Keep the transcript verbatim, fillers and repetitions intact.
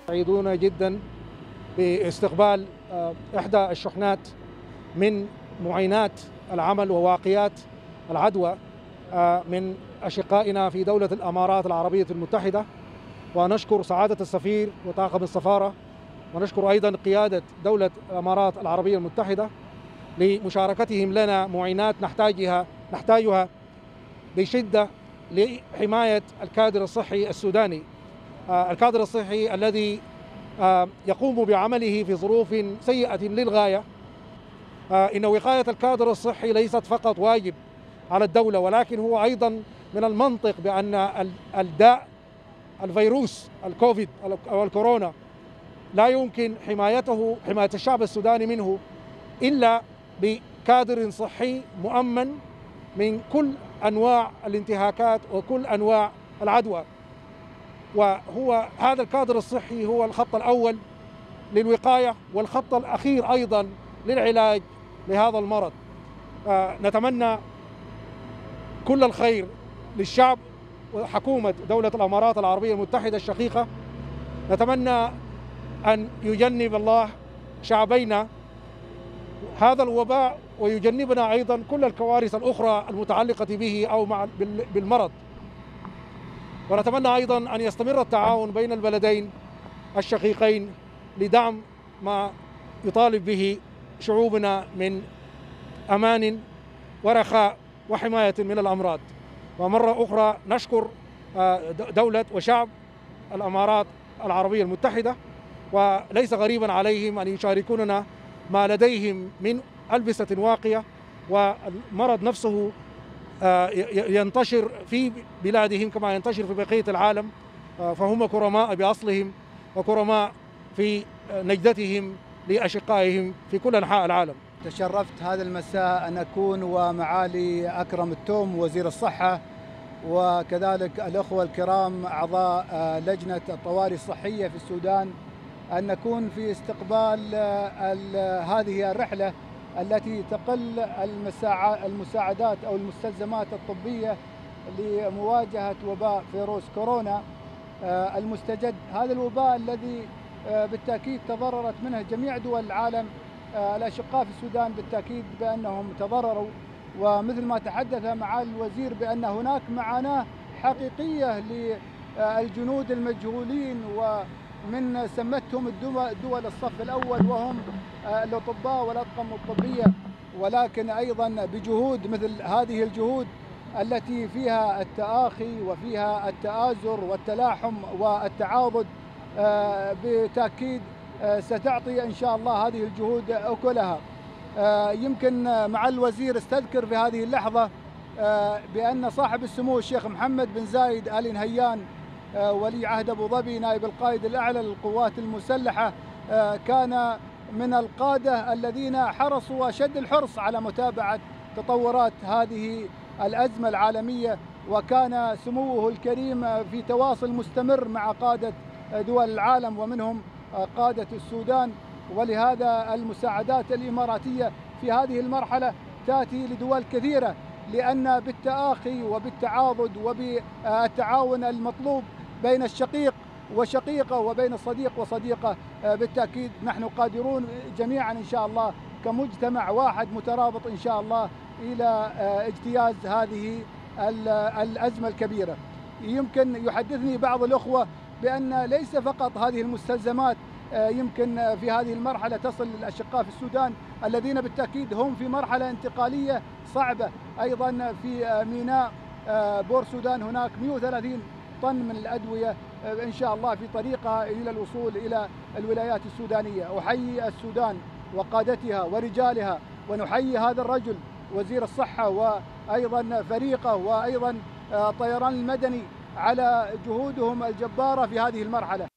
سعيدون جدا باستقبال إحدى الشحنات من معينات العمل وواقيات العدوى من أشقائنا في دولة الإمارات العربية المتحدة، ونشكر سعادة السفير وطاقم السفارة، ونشكر أيضا قيادة دولة الإمارات العربية المتحدة لمشاركتهم لنا معينات نحتاجها نحتاجها بشدة لحماية الكادر الصحي السوداني، الكادر الصحي الذي يقوم بعمله في ظروف سيئة للغاية. إن وقاية الكادر الصحي ليست فقط واجب على الدولة، ولكن هو أيضا من المنطق بأن الداء الفيروس الكوفيد أو الكورونا لا يمكن حمايته حماية الشعب السوداني منه إلا بكادر صحي مؤمن من كل أنواع الانتهاكات وكل أنواع العدوى. وهو هذا الكادر الصحي هو الخط الأول للوقاية والخط الأخير أيضا للعلاج لهذا المرض. نتمنى كل الخير للشعب وحكومة دولة الإمارات العربية المتحدة الشقيقة. نتمنى أن يجنب الله شعبينا هذا الوباء ويجنبنا أيضا كل الكوارث الأخرى المتعلقة به أو مع بالمرض. ونتمنى أيضا أن يستمر التعاون بين البلدين الشقيقين لدعم ما يطالب به شعوبنا من أمان ورخاء وحماية من الأمراض. ومرة أخرى نشكر دولة وشعب الإمارات العربية المتحدة، وليس غريبا عليهم أن يشاركوننا ما لديهم من ألبسة واقية، والمرض نفسه ينتشر في بلادهم كما ينتشر في بقية العالم، فهم كرماء بأصلهم وكرماء في نجدتهم لأشقائهم في كل أنحاء العالم. تشرفت هذا المساء أن أكون ومعالي أكرم التوم وزير الصحة، وكذلك الأخوة الكرام أعضاء لجنة الطوارئ الصحية في السودان، أن نكون في استقبال هذه الرحلة التي تقل المساعدات أو المستلزمات الطبية لمواجهة وباء فيروس كورونا المستجد. هذا الوباء الذي بالتأكيد تضررت منه جميع دول العالم، الأشقاء في السودان بالتأكيد بأنهم تضرروا، ومثل ما تحدث معالي الوزير بأن هناك معاناة حقيقية للجنود المجهولين، ومن سمتهم الدول الصف الأول وهم الأطباء والأطقم الطبية، ولكن أيضا بجهود مثل هذه الجهود التي فيها التآخي وفيها التآزر والتلاحم والتعاضد بالتأكيد ستعطي إن شاء الله هذه الجهود أكلها. يمكن مع الوزير استذكر في هذه اللحظة بأن صاحب السمو الشيخ محمد بن زايد آل نهيان ولي عهد أبو ظبي نائب القائد الأعلى للقوات المسلحة كان من القادة الذين حرصوا أشد الحرص على متابعة تطورات هذه الأزمة العالمية، وكان سموه الكريم في تواصل مستمر مع قادة دول العالم ومنهم قادة السودان. ولهذا المساعدات الإماراتية في هذه المرحلة تأتي لدول كثيرة، لأن بالتآخي وبالتعاضد وبالتعاون المطلوب بين الشقيق وشقيقة وبين الصديق وصديقة بالتأكيد نحن قادرون جميعا إن شاء الله كمجتمع واحد مترابط إن شاء الله إلى اجتياز هذه الأزمة الكبيرة. يمكن يحدثني بعض الأخوة بأن ليس فقط هذه المستلزمات يمكن في هذه المرحلة تصل للأشقاء في السودان الذين بالتأكيد هم في مرحلة انتقالية صعبة، أيضا في ميناء بور سودان هناك مئة وثلاثين طن من الأدوية إن شاء الله في طريقها إلى الوصول إلى الولايات السودانية. أحيي السودان وقادتها ورجالها، ونحيي هذا الرجل وزير الصحة وأيضا فريقه وأيضا الطيران المدني على جهودهم الجبارة في هذه المرحلة.